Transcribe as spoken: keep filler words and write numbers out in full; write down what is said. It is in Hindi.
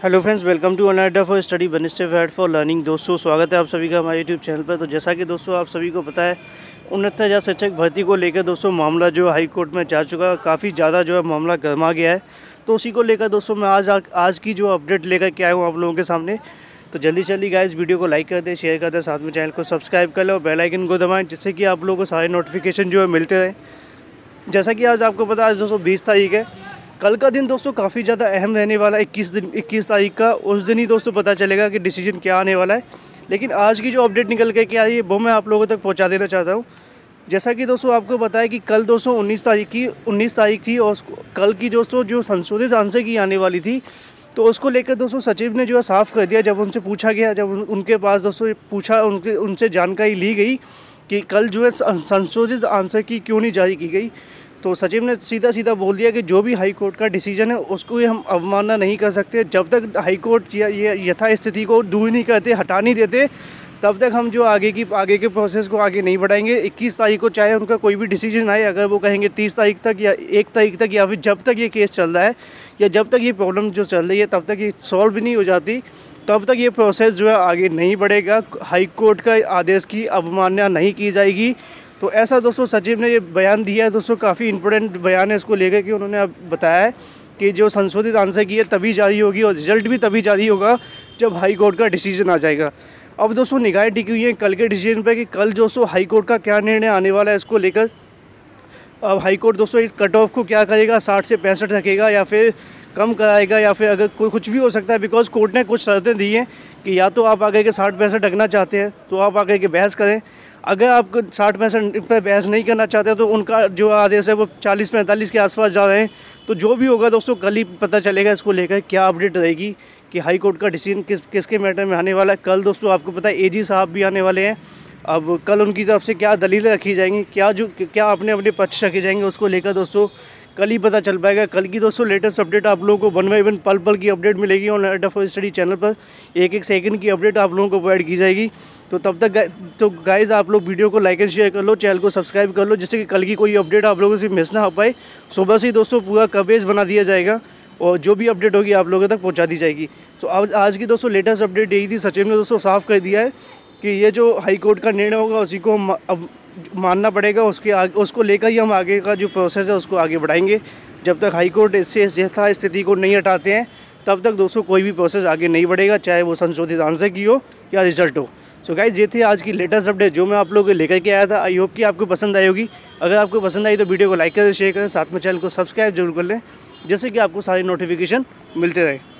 Hello friends, welcome to another for study one step ahead for learning. दोस्तों, स्वागत है आप सभी का हमारे यूट्यूब चैनल पर। तो जैसा कि दोस्तों आप सभी को पता है, उन्नत हज़ार शिक्षक भर्ती को लेकर दोस्तों मामला जो हाई कोर्ट में जा चुका है, काफ़ी ज़्यादा जो है मामला गर्मा गया है। तो उसी को लेकर दोस्तों मैं आज आज की जो अपडेट लेकर के आया हूँ आप लोगों के सामने। तो जल्दी जल्दी गाइस वीडियो को लाइक कर दें, शेयर कर दें, साथ में चैनल को सब्सक्राइब कर लें और बेल आइकन को दबाएँ, जिससे कि आप लोगों को सारे नोटिफिकेशन जो है मिलते रहें। जैसा कि आज आपको पता है, आज दोस्तों बीस तारीख है। कल का दिन दोस्तों काफ़ी ज़्यादा अहम रहने वाला है। इक्कीस दिन इक्कीस तारीख का उस दिन ही दोस्तों पता चलेगा कि डिसीजन क्या आने वाला है। लेकिन आज की जो अपडेट निकल के क्या है वो मैं आप लोगों तक पहुंचा देना चाहता हूं। जैसा कि दोस्तों आपको पता है कि कल दोस्तों उन्नीस तारीख की उन्नीस तारीख थी और कल की दोस्तों जो संशोधित आंसर की आने वाली थी, तो उसको लेकर दोस्तों सचिव ने जो है साफ़ कर दिया। जब उनसे पूछा गया, जब उनके पास दोस्तों पूछा उनके उनसे जानकारी ली गई कि कल जो है संशोधित आंसर की क्यों नहीं जारी की गई, तो सचिव ने सीधा सीधा बोल दिया कि जो भी हाई कोर्ट का डिसीजन है उसको ही हम अवमानना नहीं कर सकते। जब तक हाई कोर्ट ये यथास्थिति को दूर नहीं करते, हटा नहीं देते, तब तक हम जो आगे की आगे के प्रोसेस को आगे नहीं बढ़ाएंगे। इक्कीस तारीख को चाहे उनका कोई भी डिसीजन आए, अगर वो कहेंगे तीस तारीख तक या एक तारीख तक, या फिर जब तक ये केस चल रहा है या जब तक ये प्रॉब्लम जो चल रही है तब तक ये सॉल्व नहीं हो जाती, तब तक ये प्रोसेस जो है आगे नहीं बढ़ेगा। हाई कोर्ट का आदेश की अवमानना नहीं की जाएगी। तो ऐसा दोस्तों सचिव ने ये बयान दिया है। दोस्तों काफ़ी इंपॉर्टेंट बयान है इसको लेकर कि उन्होंने अब बताया है कि जो संशोधित आंसर की है तभी जारी होगी और रिजल्ट भी तभी जारी होगा जब हाई कोर्ट का डिसीजन आ जाएगा। अब दोस्तों निगाहें टिकी हुई हैं कल के डिसीजन पर कि कल दोस्तों हाई कोर्ट का क्या निर्णय आने वाला है इसको लेकर। अब हाई कोर्ट दोस्तों इस कट ऑफ को क्या करेगा, साठ से पैंसठ रखेगा या फिर कम कराएगा, या फिर अगर कोई कुछ भी हो सकता है। बिकॉज कोर्ट ने कुछ शर्तें दी हैं कि या तो आप आगे के साठ पैंसठ रखना चाहते हैं तो आप आगे के बहस करें, अगर आप साठ पैंसठ पर बहस नहीं करना चाहते तो उनका जो आदेश है वो चालीस पैंतालीस के आसपास जा रहे हैं। तो जो भी होगा दोस्तों कल ही पता चलेगा इसको लेकर क्या अपडेट रहेगी कि हाई कोर्ट का डिसीजन किस किसके मैटर में आने वाला है। कल दोस्तों आपको पता है एजी साहब भी आने वाले हैं। अब कल उनकी तरफ से क्या दलीलें रखी जाएंगी, क्या जो क्या अपने अपने पक्ष रखे जाएंगे, उसको लेकर दोस्तों कल ही पता चल पाएगा। कल की दोस्तों लेटेस्ट अपडेट आप लोगों को वन बाई वन पल पल की अपडेट मिलेगी और अड्डा फॉर स्टडी चैनल पर एक एक सेकंड की अपडेट आप लोगों को प्रोवाइड की जाएगी। तो तब तक तो गाइज़ आप लोग वीडियो को लाइक एंड शेयर कर लो, चैनल को सब्सक्राइब कर लो, जिससे कि कल की कोई अपडेट आप लोगों से मिस ना हो पाए। सुबह से ही दोस्तों पूरा कवरेज बना दिया जाएगा और जो भी अपडेट होगी आप लोगों तक पहुँचा दी जाएगी। तो आज आज की दोस्तों लेटेस्ट अपडेट यही थी। सचिव ने दोस्तों साफ कर दिया है कि ये जो हाई कोर्ट का निर्णय होगा उसी को हम अब मानना पड़ेगा। उसके आगे उसको लेकर ही हम आगे का जो प्रोसेस है उसको आगे बढ़ाएंगे। जब तक हाई कोर्ट इससे यथास्थिति को नहीं हटाते हैं तब तक दोस्तों कोई भी प्रोसेस आगे नहीं बढ़ेगा, चाहे वो संशोधित आंसर की हो या रिजल्ट हो। सो गाइस, ये थी आज की लेटेस्ट अपडेट जो मैं आप लोगों को लेकर के आया था। आई होप कि आपको पसंद आई होगी। अगर आपको पसंद आई तो वीडियो को लाइक करें, शेयर करें, साथ में चैनल को सब्सक्राइब जरूर कर लें, जिससे कि आपको सारी नोटिफिकेशन मिलते रहे।